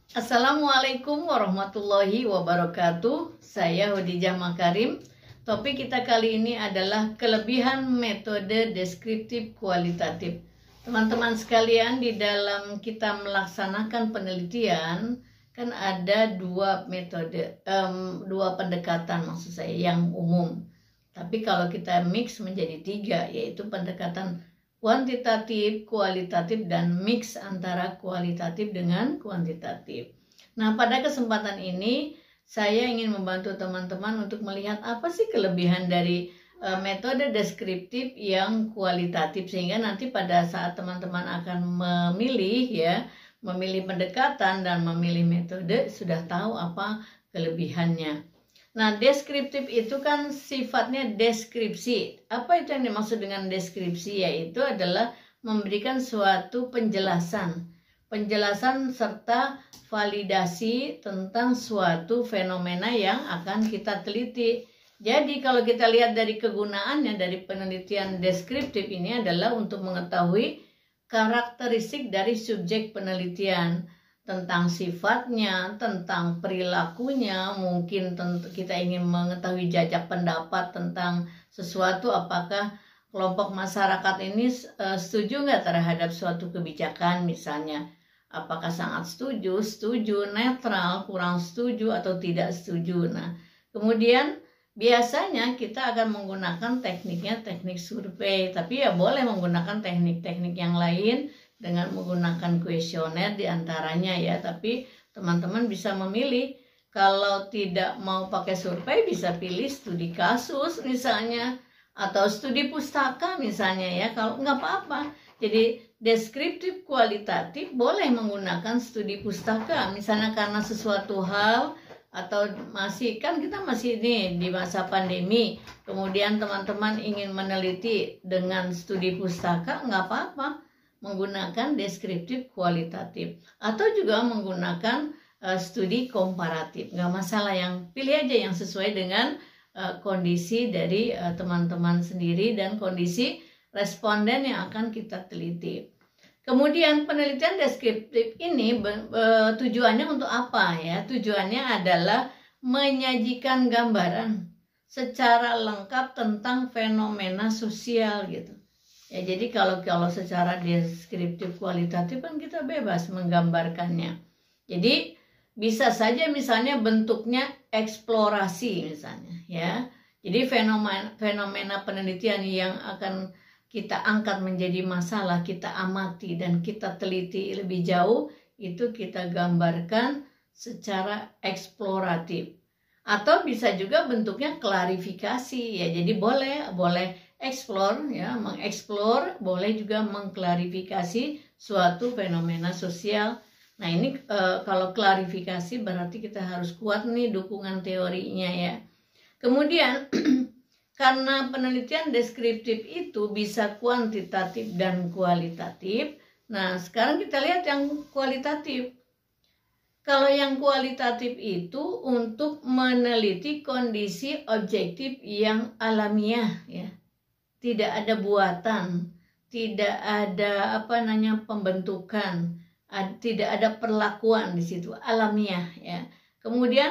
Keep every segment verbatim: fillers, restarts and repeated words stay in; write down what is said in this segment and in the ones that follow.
Assalamualaikum warahmatullahi wabarakatuh. Saya Khadijah Makarim. Topik kita kali ini adalah kelebihan metode deskriptif kualitatif. Teman-teman sekalian, di dalam kita melaksanakan penelitian kan ada dua metode, um, dua pendekatan maksud saya yang umum. Tapi kalau kita mix menjadi tiga, yaitu pendekatan kuantitatif, kualitatif, dan mix antara kualitatif dengan kuantitatif. Nah, pada kesempatan ini saya ingin membantu teman-teman untuk melihat apa sih kelebihan dari uh, metode deskriptif yang kualitatif, sehingga nanti pada saat teman-teman akan memilih ya, memilih pendekatan dan memilih metode sudah tahu apa kelebihannya. Nah, deskriptif itu kan sifatnya deskripsi. Apa itu yang dimaksud dengan deskripsi? Yaitu adalah memberikan suatu penjelasan. Penjelasan serta validasi tentang suatu fenomena yang akan kita teliti. Jadi kalau kita lihat dari kegunaannya dari penelitian deskriptif ini adalah untuk mengetahui karakteristik dari subjek penelitian. Tentang sifatnya, tentang perilakunya, mungkin kita ingin mengetahui jajak pendapat tentang sesuatu, apakah kelompok masyarakat ini setuju nggak terhadap suatu kebijakan misalnya. Apakah sangat setuju, setuju, netral, kurang setuju, atau tidak setuju. Nah, kemudian biasanya kita akan menggunakan tekniknya teknik survei, tapi ya boleh menggunakan teknik-teknik yang lain, dengan menggunakan kuesioner diantaranya ya, tapi teman-teman bisa memilih. Kalau tidak mau pakai survei bisa pilih studi kasus misalnya, atau studi pustaka misalnya ya, kalau nggak apa-apa. Jadi deskriptif kualitatif boleh menggunakan studi pustaka misalnya karena sesuatu hal, atau masih kan kita masih nih di masa pandemi, kemudian teman-teman ingin meneliti dengan studi pustaka, nggak apa-apa menggunakan deskriptif kualitatif, atau juga menggunakan uh, studi komparatif, nggak masalah, yang pilih aja yang sesuai dengan uh, kondisi dari teman-teman uh, sendiri dan kondisi responden yang akan kita teliti. Kemudian penelitian deskriptif ini uh, tujuannya untuk apa ya? Tujuannya adalah menyajikan gambaran secara lengkap tentang fenomena sosial gitu. Ya, jadi kalau kalau secara deskriptif kualitatif kan kita bebas menggambarkannya. Jadi bisa saja misalnya bentuknya eksplorasi misalnya ya. Jadi fenomena fenomena penelitian yang akan kita angkat menjadi masalah, kita amati dan kita teliti lebih jauh, itu kita gambarkan secara eksploratif. Atau bisa juga bentuknya klarifikasi ya. Jadi boleh boleh explore ya, mengeksplor, boleh juga mengklarifikasi suatu fenomena sosial. Nah, ini e, kalau klarifikasi berarti kita harus kuat nih dukungan teorinya ya. Kemudian karena penelitian deskriptif itu bisa kuantitatif dan kualitatif. Nah, sekarang kita lihat yang kualitatif. Kalau yang kualitatif itu untuk meneliti kondisi objektif yang alamiah ya. Tidak ada buatan, tidak ada apa namanya pembentukan, ad, tidak ada perlakuan di situ, alamiah ya. Kemudian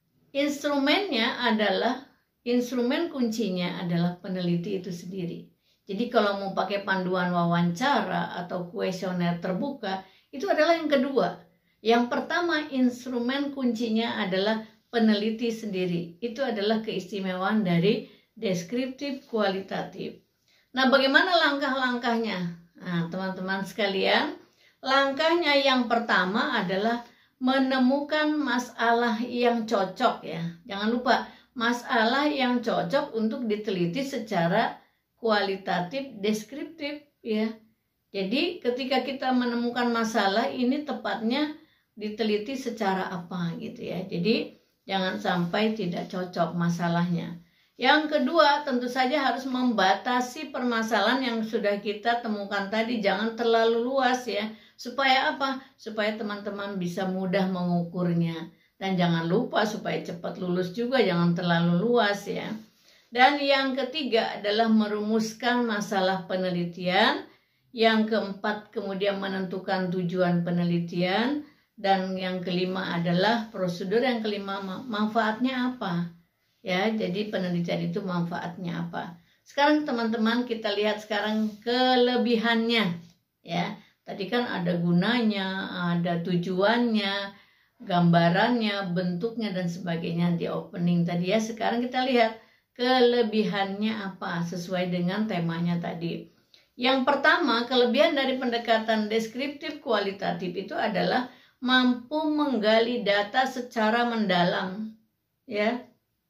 instrumennya adalah, instrumen kuncinya adalah peneliti itu sendiri. Jadi kalau mau pakai panduan wawancara atau kuesioner terbuka, itu adalah yang kedua. Yang pertama, instrumen kuncinya adalah peneliti sendiri. Itu adalah keistimewaan dari deskriptif kualitatif. Nah, bagaimana langkah-langkahnya? Nah, teman-teman sekalian, langkahnya yang pertama adalah menemukan masalah yang cocok ya. Jangan lupa, masalah yang cocok untuk diteliti secara kualitatif deskriptif ya. Jadi ketika kita menemukan masalah ini tepatnya diteliti secara apa gitu ya. Jadi jangan sampai tidak cocok masalahnya. Yang kedua, tentu saja harus membatasi permasalahan yang sudah kita temukan tadi, jangan terlalu luas ya. Supaya apa? Supaya teman-teman bisa mudah mengukurnya. Dan jangan lupa supaya cepat lulus juga, jangan terlalu luas ya. Dan yang ketiga adalah merumuskan masalah penelitian. Yang keempat kemudian menentukan tujuan penelitian. Dan yang kelima adalah prosedur yang kelima, manfaatnya apa? Ya, jadi penelitian itu manfaatnya apa? Sekarang teman-teman kita lihat sekarang kelebihannya, ya. Tadi kan ada gunanya, ada tujuannya, gambarannya, bentuknya dan sebagainya di opening tadi ya. Sekarang kita lihat kelebihannya apa sesuai dengan temanya tadi. Yang pertama, kelebihan dari pendekatan deskriptif kualitatif itu adalah mampu menggali data secara mendalam, ya.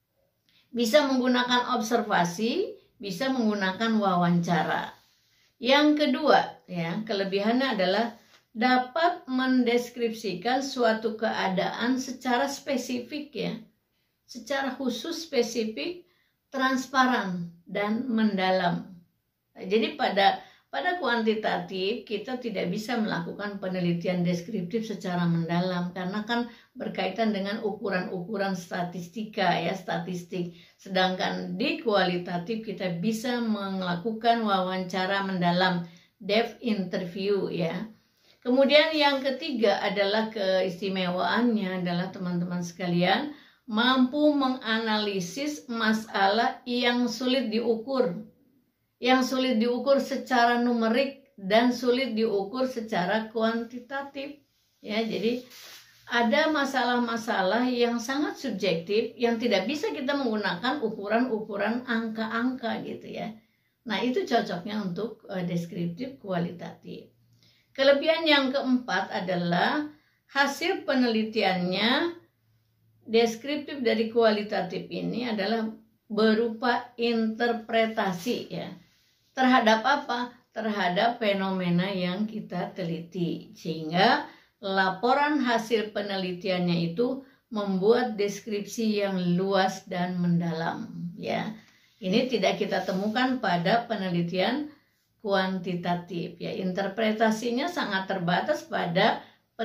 Bisa menggunakan observasi, bisa menggunakan wawancara. Yang kedua, ya, kelebihannya adalah dapat mendeskripsikan suatu keadaan secara spesifik, ya. Secara khusus, spesifik, transparan dan mendalam. Nah, jadi pada pada kuantitatif kita tidak bisa melakukan penelitian deskriptif secara mendalam karena kan berkaitan dengan ukuran-ukuran statistika, ya, statistik. Sedangkan di kualitatif kita bisa melakukan wawancara mendalam, depth interview, ya. Kemudian yang ketiga adalah keistimewaannya adalah teman-teman sekalian mampu menganalisis masalah yang sulit diukur. Yang sulit diukur secara numerik dan sulit diukur secara kuantitatif, ya. Jadi ada masalah-masalah yang sangat subjektif yang tidak bisa kita menggunakan ukuran-ukuran angka-angka gitu, ya. Nah, itu cocoknya untuk uh, deskriptif kualitatif. Kelebihan yang keempat adalah hasil penelitiannya deskriptif dari kualitatif ini adalah berupa interpretasi, ya. Terhadap apa? Terhadap fenomena yang kita teliti. Sehingga laporan hasil penelitiannya itu membuat deskripsi yang luas dan mendalam, ya. Ini tidak kita temukan pada penelitian kuantitatif, ya. Interpretasinya sangat terbatas pada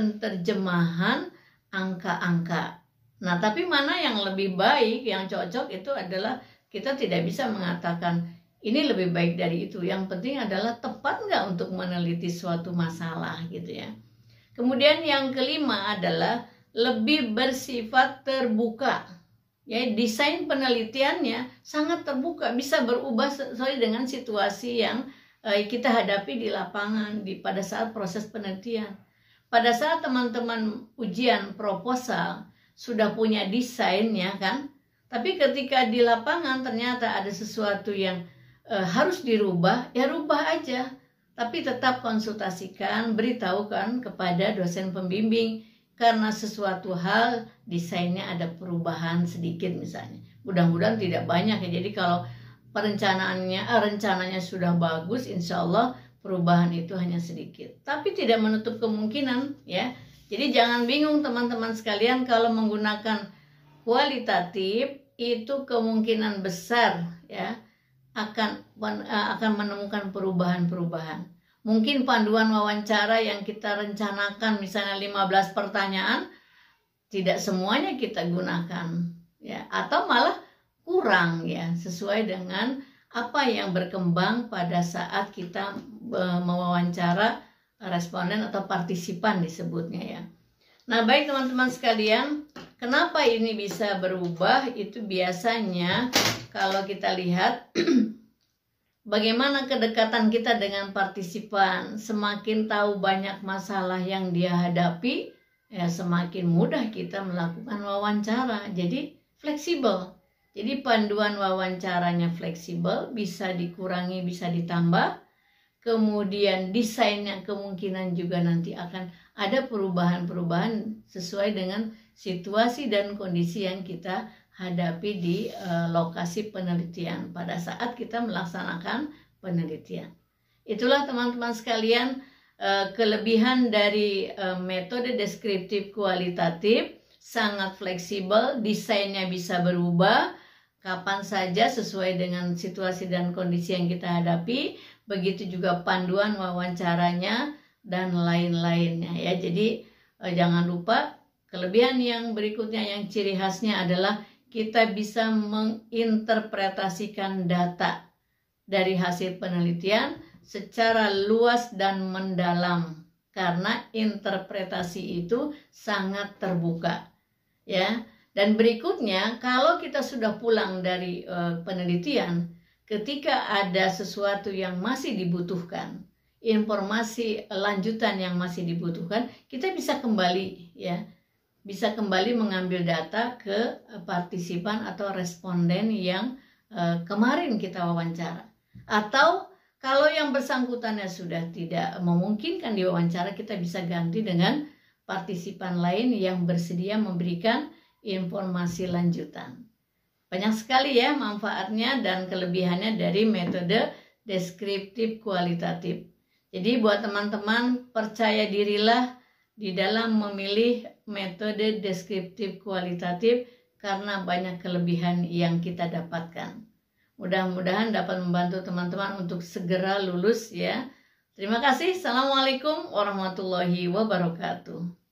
penerjemahan angka-angka. Nah, tapi mana yang lebih baik, yang cocok itu adalah kita tidak bisa mengatakan ini lebih baik dari itu. Yang penting adalah tepat nggak untuk meneliti suatu masalah gitu, ya. Kemudian yang kelima adalah lebih bersifat terbuka. Ya, desain penelitiannya sangat terbuka, bisa berubah sesuai dengan situasi yang eh, kita hadapi di lapangan di pada saat proses penelitian. Pada saat teman-teman ujian proposal sudah punya desainnya kan, tapi ketika di lapangan ternyata ada sesuatu yang e, harus dirubah, ya rubah aja, tapi tetap konsultasikan, beritahukan kepada dosen pembimbing karena sesuatu hal desainnya ada perubahan sedikit misalnya. Mudah-mudahan tidak banyak, ya. Jadi kalau perencanaannya eh, rencananya sudah bagus, insya Allah perubahan itu hanya sedikit, tapi tidak menutup kemungkinan, ya. Jadi jangan bingung teman-teman sekalian, kalau menggunakan kualitatif itu kemungkinan besar, ya, akan akan menemukan perubahan-perubahan. Mungkin panduan wawancara yang kita rencanakan misalnya lima belas pertanyaan tidak semuanya kita gunakan, ya, atau malah kurang, ya, sesuai dengan apa yang berkembang pada saat kita mewawancara responden atau partisipan disebutnya, ya. Nah, baik teman-teman sekalian, kenapa ini bisa berubah? Itu biasanya kalau kita lihat bagaimana kedekatan kita dengan partisipan, semakin tahu banyak masalah yang dia hadapi, ya semakin mudah kita melakukan wawancara. Jadi fleksibel. Jadi panduan wawancaranya fleksibel, bisa dikurangi, bisa ditambah. Kemudian desainnya kemungkinan juga nanti akan ada perubahan-perubahan sesuai dengan situasi dan kondisi yang kita hadapi di uh, lokasi penelitian pada saat kita melaksanakan penelitian. Itulah teman-teman sekalian uh, kelebihan dari uh, metode deskriptif kualitatif, sangat fleksibel, desainnya bisa berubah kapan saja sesuai dengan situasi dan kondisi yang kita hadapi. Begitu juga panduan wawancaranya dan lain-lainnya, ya. Jadi eh, jangan lupa kelebihan yang berikutnya, yang ciri khasnya adalah kita bisa menginterpretasikan data dari hasil penelitian secara luas dan mendalam, karena interpretasi itu sangat terbuka. Ya. Dan berikutnya, kalau kita sudah pulang dari uh, penelitian, ketika ada sesuatu yang masih dibutuhkan, informasi lanjutan yang masih dibutuhkan, kita bisa kembali ya, bisa kembali mengambil data ke partisipan atau responden yang uh, kemarin kita wawancara. Atau kalau yang bersangkutannya sudah tidak memungkinkan diwawancara, kita bisa ganti dengan partisipan lain yang bersedia memberikan informasi lanjutan. Banyak sekali ya manfaatnya dan kelebihannya dari metode deskriptif kualitatif. Jadi buat teman-teman, percaya dirilah di dalam memilih metode deskriptif kualitatif karena banyak kelebihan yang kita dapatkan. Mudah-mudahan dapat membantu teman-teman untuk segera lulus ya. Terima kasih. Assalamualaikum warahmatullahi wabarakatuh.